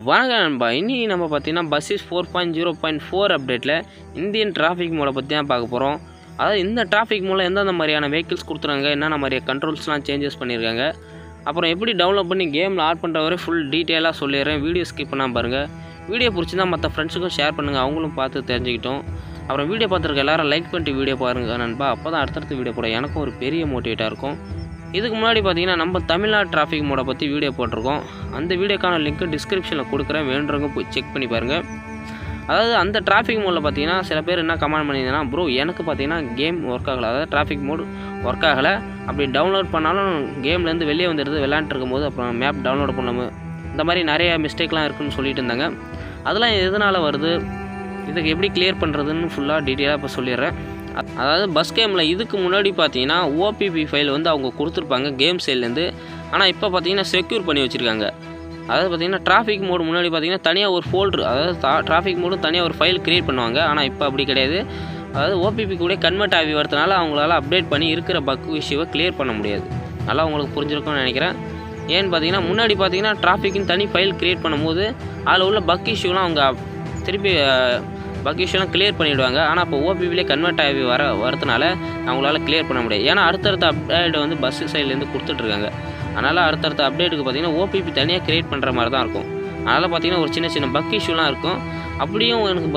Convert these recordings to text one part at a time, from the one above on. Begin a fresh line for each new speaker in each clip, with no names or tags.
வணக்கம் நண்பா. இன்றைக்கி நம்ம பார்த்தீங்கன்னா பஸ்ஸஸ் 4.0.4 அப்டேட்டில் இந்தியன் டிராஃபிக் மோடை பற்றி தான் பார்க்க போகிறோம். அதாவது இந்த டிராஃபிக் மோடில் எந்தெந்த மாதிரியான வெஹிக்கிள்ஸ் கொடுத்துருக்காங்க, என்னென்ன மாதிரியான கண்ட்ரோல்ஸ்லாம் சேஞ்சஸ் பண்ணியிருக்காங்க, அப்புறம் எப்படி டவுன்லோட் பண்ணி கேமில் ஆட் பண்ணுற வரை ஃபுல் டீட்டெயிலாக சொல்லிடுறேன். வீடியோ ஸ்கிப் பண்ணாமல் பாருங்கள். வீடியோ பிடிச்சிருந்தால் மற்ற ஃப்ரெண்ட்ஸுக்கும் ஷேர் பண்ணுங்கள், அவங்களும் பார்த்து தெரிஞ்சுக்கிட்டோம். அப்புறம் வீடியோ பார்த்துருக்க எல்லோரும் லைக் பண்ணிட்டு வீடியோ பாருங்கள் நண்பா. அப்போ தான் அடுத்தடுத்து வீடியோ போட எனக்கும் ஒரு பெரிய மோட்டிவேட்டாக இருக்கும். இதுக்கு முன்னாடி பார்த்தீங்கன்னா நம்ம தமிழ்நாடு டிராஃபிக் மோடை பற்றி வீடியோ போட்டிருக்கோம். அந்த வீடியோக்கான லிங்க்கு டிஸ்கிரிப்ஷனில் கொடுக்குறேன், வேண்டுறவங்க போய் செக் பண்ணி பாருங்கள். அதாவது அந்த டிராஃபிக் மோடில் பார்த்தீங்கன்னா சில பேர் என்ன கமெண்ட் பண்ணியிருந்தேன்னா, ப்ரோ எனக்கு பார்த்தீங்கன்னா கேம் ஒர்க் ஆகலை, அதாவது டிராஃபிக் மோடு ஒர்க் ஆகலை, அப்படி டவுன்லோட் பண்ணாலும் கேம்லேருந்து வெளியே வந்துடுது, விளையாண்டுருக்கும் போது அப்புறம் மேப் டவுன்லோட் பண்ணாமல் இந்த மாதிரி நிறைய மிஸ்டேக்லாம் இருக்குதுன்னு சொல்லிட்டு இருந்தாங்க. அதெல்லாம் எதனால் வருது, இதுக்கு எப்படி கிளியர் பண்ணுறதுன்னு ஃபுல்லாக டீட்டெயிலாக இப்போ சொல்லிடுறேன். அதாவது பஸ் கேமில் இதுக்கு முன்னாடி பார்த்தீங்கன்னா ஓபிபி ஃபைல் வந்து அவங்க கொடுத்துருப்பாங்க கேம் சைட்லேருந்து. ஆனால் இப்போ பார்த்தீங்கன்னா செக்யூர் பண்ணி வச்சுருக்காங்க. அதாவது பார்த்தீங்கன்னா டிராஃபிக் மோடு முன்னாடி பார்த்தீங்கன்னா தனியாக ஒரு ஃபோல்டர், அதாவது டிராஃபிக் மோடு தனியாக ஒரு ஃபைல் க்ரியேட் பண்ணுவாங்க. ஆனால் இப்போ அப்படி கிடையாது. அதாவது ஓபிபி கூட கன்வெர்ட் ஆகி வரதுனால அவங்களால அப்டேட் பண்ணி இருக்கிற பக் இஷ்யூவை கிளியர் பண்ண முடியாது. நல்லா உங்களுக்கு புரிஞ்சிருக்கும்னு நினைக்கிறேன். ஏன்னு பார்த்தீங்கன்னா முன்னாடி பார்த்தீங்கன்னா டிராஃபிக்னு தனி ஃபைல் க்ரியேட் பண்ணும்போது அதில் உள்ள பக் இஷ்யூலாம் அவங்க திருப்பி பக் இஷ்யூலாம் கிளியர் பண்ணிவிடுவாங்க. ஆனால் இப்போ ஓபிபிலே கன்வெர்ட் ஆகி வரதுனால அவங்களால கிளியர் பண்ண முடியாது. ஏன்னா அடுத்தடுத்த அப்டேட் வந்து பஸ் சைட்லேருந்து கொடுத்துட்ருக்காங்க. அதனால் அடுத்தடுத்த அப்டேட்டுக்கு பார்த்தீங்கன்னா ஓபிபி தனியாக க்ரியேட் பண்ணுற மாதிரி தான் இருக்கும். அதனால் பார்த்தீங்கன்னா ஒரு சின்ன சின்ன பக் இஷ்யூலாம் இருக்கும். அப்படியும் எனக்கு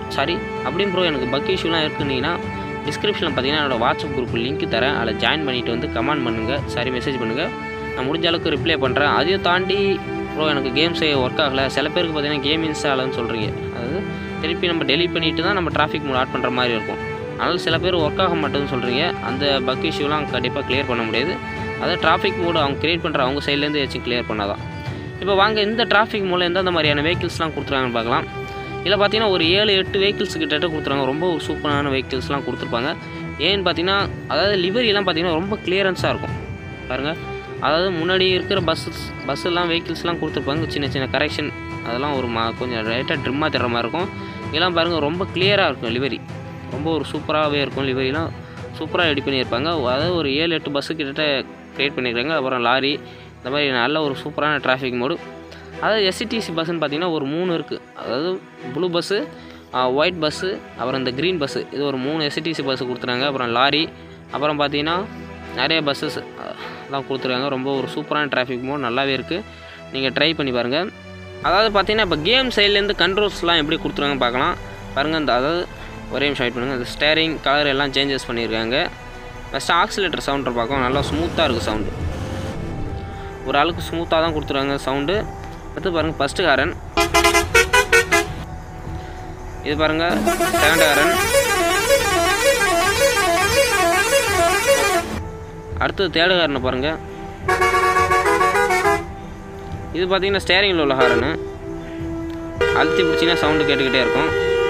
ப்ரோ எனக்கு பக் இஷ்யூலாம் இருக்குன்னீங்கன்னா டிஸ்கிரிப்ஷனில் பார்த்தீங்கன்னா என்னோடய வாட்ஸ்அப் குரூப் லிங்க் தரேன். அதில் ஜாயின் பண்ணிவிட்டு வந்து கமெண்ட் பண்ணுங்கள், மெசேஜ் பண்ணுங்கள். நான் முடிஞ்ச அளவுக்கு ரிப்ளை பண்ணுறேன். அதையும் தாண்டி ப்ரோ எனக்கு கேம்ஸே ஒர்க் ஆகலை, சில பேருக்கு பார்த்தீங்கன்னா கேம் இன்ஸ்டால் ஆகலைன்னு சொல்கிறீங்க. அதாவது திருப்பி நம்ம டெலிட் பண்ணிவிட்டு தான் நம்ம டிராஃபிக் மோட் ஆட் பண்ணுற மாதிரி இருக்கும். அதனால் சில பேர் ஒர்க் ஆக மாட்டேன்னு சொல்கிறீங்க. அந்த பக் இஷ்யூலாம் கண்டிப்பாக கிளியர் பண்ண முடியாது. அதாவது டிராஃபிக் மோடு அவங்க கிரியேட் பண்ணுற அவங்க சைட்லேருந்து ஏதாச்சும் கிளியர் பண்ணாதான். இப்போ வாங்க இந்த டிராஃபிக் மோடில் எந்தெந்த மாதிரியான வெஹிக்கிள்ஸ்லாம் கொடுத்துருக்காங்கன்னு பார்க்கலாம். இதில் பார்த்தீங்கன்னா ஒரு 7-8 வெஹிக்கிள்ஸ் கிட்ட கொடுத்துருவாங்க. ரொம்ப ஒரு சூப்பரான வெஹிக்கிள்ஸ்லாம் கொடுத்துருப்பாங்க. ஏன்னு பார்த்தீங்கன்னா அதாவது லிவரியெல்லாம் பார்த்தீங்கன்னா ரொம்ப கிளியரன்ஸாக இருக்கும் பாருங்கள். அதாவது முன்னாடி இருக்கிற பஸ்ஸெல்லாம் வெஹிக்கிள்ஸ்லாம் கொடுத்துருப்பாங்க, சின்ன சின்ன கரெக்ஷன் அதெல்லாம் ஒரு கொஞ்சம் லைட்டாக ட்ரிம்மாக தர்ற மாதிரி இருக்கும். இதெல்லாம் பாருங்கள் ரொம்ப கிளியராக இருக்கும். லிவரி ரொம்ப ஒரு சூப்பராகவே இருக்கும். லிவரிலாம் சூப்பராக ரெடி பண்ணியிருப்பாங்க. அதாவது ஒரு 7-8 பஸ்ஸு கிட்ட க்ரியேட் பண்ணியிருக்காங்க. அப்புறம் லாரி இந்த மாதிரி நல்ல ஒரு சூப்பரான டிராஃபிக் மோடு. அதாவது எஸ்சிடிசி பஸ்ஸுன்னு பார்த்தீங்கன்னா ஒரு 3 இருக்குது. அதாவது ப்ளூ பஸ்ஸு, ஒயிட் பஸ்ஸு, அப்புறம் இந்த க்ரீன் பஸ்ஸு, இது ஒரு 3 எஸ்சிடிசி பஸ்ஸு கொடுத்துருக்காங்க. அப்புறம் லாரி, அப்புறம் பார்த்தீங்கன்னா நிறைய பஸ்ஸஸ் தான் கொடுத்துருக்காங்க. ரொம்ப ஒரு சூப்பரான டிராஃபிக் மோட், நல்லாவே இருக்குது. நீங்கள் ட்ரை பண்ணி பாருங்கள். அதாவது பார்த்தீங்கன்னா இப்போ கேம் சைட்லேருந்து கண்ட்ரோல்ஸ்லாம் எப்படி கொடுத்துருக்காங்க பார்க்கலாம் பாருங்கள். அதாவது ஒரே நிமிஷம் வெயிட் பண்ணுங்கள். இந்த ஸ்டேரிங் கலர் எல்லாம் சேஞ்சஸ் பண்ணியிருக்காங்க. ஃபஸ்ட்டு ஆக்சிலேட்டர் சவுண்டர் பார்க்கலாம், நல்லா ஸ்மூத்தாக இருக்குது சவுண்டு, ஒரு அளவுக்கு ஸ்மூத்தாக தான் கொடுத்துருக்காங்க சவுண்டு. அடுத்து பாருங்கள் ஃபஸ்ட்டு ஹாரன், இது பாருங்கள் செகண்ட் ஹாரன், அடுத்தது தேர்டு ஹாரனை பாருங்கள். இது பார்த்தீங்கன்னா ஸ்டேரிங்கில் உள்ள ஹாரனு, அழுத்தி பிடிச்சிங்கன்னா சவுண்டு கேட்டுக்கிட்டே இருக்கும்.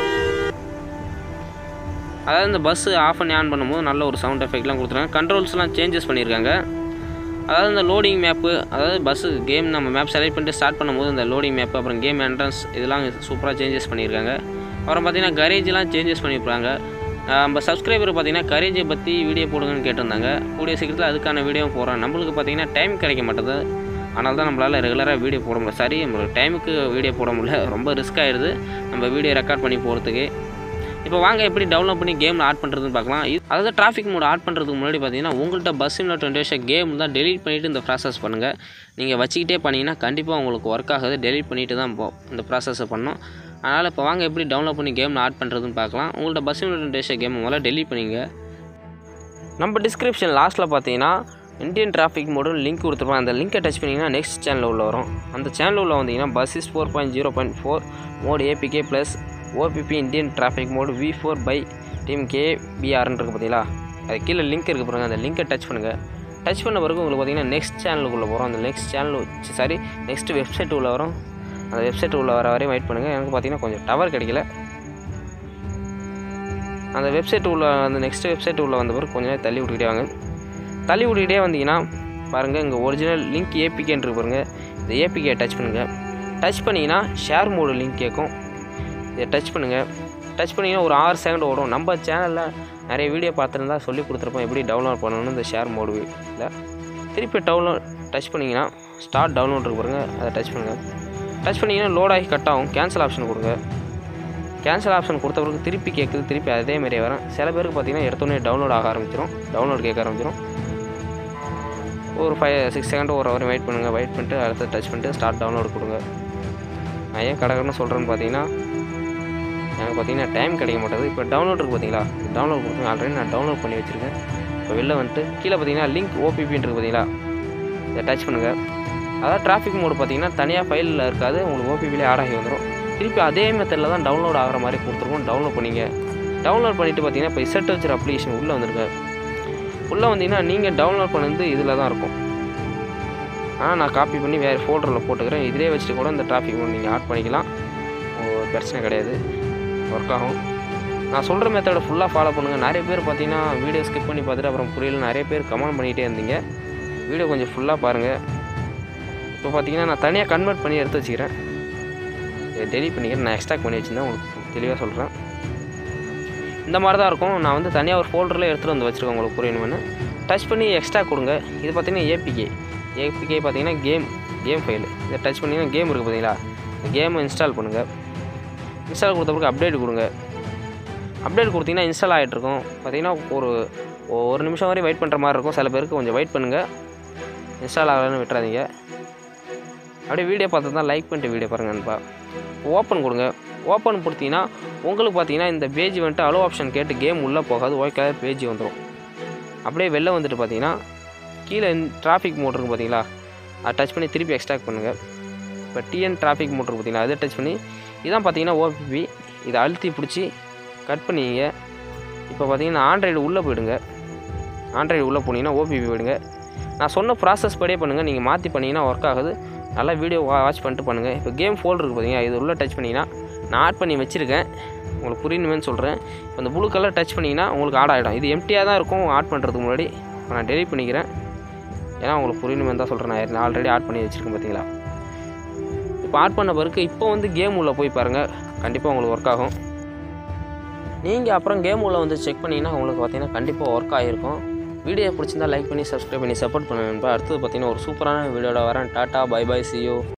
அதாவது இந்த பஸ்ஸு ஆஃப் பண்ணி ஆன் பண்ணும்போது நல்ல ஒரு சவுண்ட் எஃபெக்ட்லாம் கொடுத்துருக்காங்க. கண்ட்ரோல்ஸ்லாம் சேஞ்சஸ் பண்ணியிருக்காங்க. அதாவது இந்த லோடிங் மேப்பு, அதாவது பஸ்ஸு கேம் நம்ம மேப் செலக்ட் பண்ணிட்டு ஸ்டார்ட் பண்ணும்போது இந்த லோடிங் மேப்பு, அப்புறம் கேம் என்ட்ரன்ஸ் இதெல்லாம் சூப்பராக சேஞ்சஸ் பண்ணியிருக்காங்க. அப்புறம் பார்த்தீங்கன்னா கரேஜெலாம் சேஞ்சஸ் பண்ணியிருப்பாங்க. நம்ம சப்ஸ்கிரைபர் பார்த்தீங்கன்னா கரேஜை பற்றி வீடியோ போடுங்கன்னு கேட்டிருந்தாங்க. கூடிய சீக்கிரத்தில் அதுக்கான வீடியோ போடுறோம். நம்மளுக்கு பார்த்தீங்கன்னா டைம் கிடைக்க மாட்டேது, அதனால தான் நம்மளால் ரெகுலராக வீடியோ போட முடியல. சரி, நம்மளுக்கு டைமுக்கு வீடியோ போட முடியல, ரொம்ப ரிஸ்க் ஆகிடுது நம்ம வீடியோ ரெக்கார்ட் பண்ணி போகிறதுக்கு. இப்போ வாங்க எப்படி டவுன்லோட் பண்ணி கேமில் ஆட் பண்ணுறதுன்னு பார்க்கலாம். அதாவது டிராஃபிக் மோட் ஆட் பண்ணுறதுக்கு முன்னாடி பார்த்தீங்கன்னா உங்கள்கிட்ட பஸ் சிமுலேட்டர் 20 வருஷம் கேம் தான் டெலிட் பண்ணிவிட்டு இந்த ப்ராசஸ் பண்ணுங்கள். நீங்கள் வச்சுக்கிட்டே பண்ணிங்கன்னா கண்டிப்பாக உங்களுக்கு ஒர்க் ஆகாது. டெலிட் பண்ணிவிட்டு தான் இந்த ப்ராசஸை பண்ணணும். அதனால் இப்போ வாங்க எப்படி டவுன்லோட் பண்ணி கேமில் ஆட் பண்ணுறதுன்னு பார்க்கலாம். உங்கள்கிட்ட பஸ் சிமுலேட்டர் 20 வருஷம் கேம் முதல்ல டெலிட் பண்ணிங்க. நம்ம டிஸ்கிரிப்ஷன் லாஸ்ட்டில் பார்த்தீங்கன்னா இந்தியன் டிராஃபிக் மோடு லிங்க் கொடுத்துருப்போம். அந்த லிங்கை டச் பண்ணிங்கன்னா நெக்ஸ்ட் சேனலில் உள்ள வரும். அந்த சேனலில் உள்ள வந்தீங்கன்னா buses 4.0.4 mod APK plus OBB Indian traffic mod V4 by team KBRன்னு இருக்குது பார்த்தீங்களா, அது கீழே லிங்க் இருக்குது பாருங்கள். அந்த லிங்கை டச் பண்ணுங்கள். டச் பண்ண பிறகு உங்களுக்கு பார்த்தீங்கன்னா நெக்ஸ்ட் சேனலுக்குள்ளே வரும். அந்த நெக்ஸ்ட் வெப்சைட் உள்ள வரும். அந்த வெப்சைட் உள்ள வர வரையும் வெயிட் பண்ணுங்கள். எனக்கு பார்த்தீங்கன்னா கொஞ்சம் டவர் கிடைக்கல. அந்த வெப்சைட் உள்ள அந்த நெக்ஸ்ட் வெப்சைட் உள்ள வந்த பிறகு கொஞ்சம் தள்ளி விட்டுக்கிட்டே வாங்க. தள்ளி விட்டுக்கிட்டே வந்தீங்கன்னா பாருங்கள் இங்கே ஒரிஜினல் லிங்க் ஏபிகேன்னு பாருங்கள். இந்த ஏபிகே டச் பண்ணுங்கள். டச் பண்ணிங்கன்னா ஷேர் மோடு லிங்க் கேட்கும். இதை டச் பண்ணுங்கள். டச் பண்ணிங்கன்னா ஒரு 6 செகண்ட் ஓடும். நம்ம சேனலில் நிறைய வீடியோ பார்த்துருந்தா சொல்லி கொடுத்துருப்போம் எப்படி டவுன்லோட் பண்ணணும்னு இந்த ஷேர் மோடு இல்லை. திருப்பி டச் பண்ணிங்கன்னா ஸ்டார்ட் டவுன்லோட் இருக்கு பாருங்கள், அதை டச் பண்ணுங்கள். டச் பண்ணிங்கன்னா லோட் ஆகி கட் ஆகும். கேன்சல் ஆப்ஷன் கொடுங்க. கேன்சல் ஆப்ஷன் கொடுத்த பிறகு திருப்பி கேட்குது, திருப்பி அதேமாரி வரும். சில பேருக்கு பார்த்தீங்கன்னா எடுத்தோடனே டவுன்லோட் ஆக ஆரம்பிச்சிடும், டவுன்லோட் கேட்க ஆரம்பிச்சிடும். ஒரு 5-6 செகண்ட் ஒரு ஹவர் வெயிட் பண்ணுங்கள். வெயிட் பண்ணிட்டு அடுத்து டச் பண்ணிட்டு ஸ்டார்ட் டவுன்லோட் கொடுங்க. நான் ஏன் கடகடன்னு சொல்கிறேன்னு பார்த்தீங்கன்னா எனக்கு பார்த்தீங்கன்னா டைம் கிடைக்க மாட்டேது. இப்போ டவுன்லோட் இருக்குது பார்த்தீங்களா, டவுன்லோட் கொடுத்து ஆல்ரெடி நான் டவுன்லோட் பண்ணி வச்சுருக்கேன். இப்போ வெளில வந்துட்டு கீழே பார்த்தீங்கன்னா லிங்க் ஓபிபின்னு பார்த்தீங்களா, இதை டச் பண்ணுங்கள். அதாவது டிராஃபிக் மோடு பார்த்தீங்கன்னா தனியாக ஃபைலில் இருக்காது, உங்களுக்கு ஓபிபிலே ஆட் ஆகி வந்துடும். திருப்பி அதே மெத்தடில் தான் டவுன்லோட் ஆகிற மாதிரி கொடுத்துருக்கோம். டவுன்லோட் பண்ணிங்க. டவுன்லோட் பண்ணிவிட்டு பார்த்தீங்கன்னா இப்போ இசட் வச்சுற அப்ளிகேஷன் உள்ளே வந்துருங்க. உள்ளே வந்தீங்கன்னா நீங்கள் டவுன்லோட் பண்ணது இதில் தான் இருக்கும். ஆனால் நான் காப்பி பண்ணி வேறு ஃபோல்டரில் போட்டுக்கிறேன். இதிலே வச்சுட்டு கூட இந்த டிராஃபிக் மோட் நீங்கள் ஆட் பண்ணிக்கலாம், பிரச்சனை கிடையாது, ஒர்க் ஆகும். நான் சொல்கிற மெத்தடை ஃபுல்லாக ஃபாலோ பண்ணுங்கள். நிறைய பேர் பார்த்தீங்கன்னா வீடியோ ஸ்கிப் பண்ணி பார்த்துட்டு அப்புறம் புரியல நிறைய பேர் கமெண்ட் பண்ணிகிட்டே இருந்தீங்க. வீடியோ கொஞ்சம் ஃபுல்லாக பாருங்கள். இப்போ பார்த்தீங்கன்னா நான் தனியாக கன்வெர்ட் பண்ணி எடுத்து வச்சுக்கிறேன். இதை டெலிட் பண்ணிக்கிறேன். நான் எக்ஸ்ட்ராக்ட் பண்ணி வச்சுருந்தேன், உங்களுக்கு தெளிவாக சொல்கிறேன். இந்த மாதிரி தான் இருக்கும். நான் வந்து தனியாக ஒரு ஃபோல்டரில் எடுத்துகிட்டு வந்து வச்சுருக்கேன், உங்களுக்கு புரியணும்னு. டச் பண்ணி எக்ஸ்ட்ரா கொடுங்க. இது பார்த்தீங்கன்னா ஏபிகே பார்த்தீங்கன்னா கேம் ஃபைலு. இதை டச் பண்ணிங்கன்னா கேம் இருக்குது பார்த்தீங்களா, இந்த கேமை இன்ஸ்டால் பண்ணுங்கள். இன்ஸ்டால் கொடுத்த பிறகு அப்டேட் கொடுங்க. அப்டேட் கொடுத்தீங்கன்னா இன்ஸ்டால் ஆகிட்ருக்கும். பார்த்தீங்கன்னா ஒரு நிமிஷம் வரையும் வெயிட் பண்ணுற மாதிரி இருக்கும். சில பேருக்கு கொஞ்சம் வெயிட் பண்ணுங்கள், இன்ஸ்டால் ஆகலன்னு விட்டுறாதீங்க. அப்படியே வீடியோ பார்த்து தான் லைக் பண்ணிட்டு வீடியோ பாருங்கப்பா. ஓப்பன் கொடுங்க. ஓப்பன் கொடுத்தீங்கன்னா உங்களுக்கு பார்த்தீங்கன்னா இந்த பேஜ் வந்துட்டு அலோ ஆப்ஷன் கேட்டு கேம் உள்ளே போகாது, ஒயிட் கலர் பேஜ் வந்துடும். அப்படியே வெளில வந்துட்டு பார்த்தீங்கன்னா கீழே டிராஃபிக் மோட் இருக்குது பார்த்தீங்களா, அதை டச் பண்ணி திருப்பி எக்ஸ்ட்ராக்ட் பண்ணுங்கள். இப்போ டிஎன் டிராஃபிக் மோட் இருக்குது பார்த்தீங்களா, அதை டச் பண்ணி இதான் பார்த்தீங்கன்னா ஓபிபி. இதை அழுத்தி பிடிச்சி கட் பண்ணிங்க. இப்போ பார்த்தீங்கன்னா ஆண்ட்ராய்டு உள்ளே போயிடுங்க. ஆண்ட்ராய்டு உள்ளே போனீங்கன்னா ஓபிபி போயிடுங்க. நான் சொன்ன ப்ராசஸ் படியே பண்ணுங்கள். நீங்கள் மாற்றி பண்ணிங்கன்னா ஒர்க் ஆகுது. நல்லா வீடியோ வாட்ச் பண்ணிட்டு பண்ணுங்கள். இப்போ கேம் ஃபோல்டர் இருக்குது பார்த்தீங்கன்னா, இது உள்ளே டச் பண்ணிங்கன்னா நான் ஆட் பண்ணி வச்சுருக்கேன், உங்களுக்கு புரியணுமேனு சொல்கிறேன். இப்போ இந்த ப்ளூ கலர் டச் பண்ணிங்கன்னா உங்களுக்கு ஆட் ஆகிடும். இது எம்டியாக தான் இருக்கும் ஆட் பண்ணுறதுக்கு முன்னாடி. இப்போ நான் டெலிட் பண்ணிக்கிறேன், ஏன்னா உங்களுக்கு புரியணுமே தான் சொல்கிறேன். நான் ஆல்ரெடி ஆட் பண்ணி வச்சுருக்கேன் பார்த்தீங்களா. இப்போ ஆட் பண்ண பிறகு இப்போ வந்து கேம் உள்ளே போய் பாருங்கள், கண்டிப்பாக உங்களுக்கு ஒர்க் ஆகும். நீங்கள் அப்புறம் கேம் உள்ளே வந்து செக் பண்ணிங்கன்னா உங்களுக்கு பார்த்தீங்கன்னா கண்டிப்பாக ஒர்க் ஆகிருக்கும். வீடியோ பிடிச்சிருந்தா லைக் பண்ணி சப்ஸ்கிரைப் பண்ணி சப்போர்ட் பண்ணுவேன். அடுத்தது பார்த்தீங்கன்னா ஒரு சூப்பரான வீடியோட வரேன். Tata, bye bye, see you.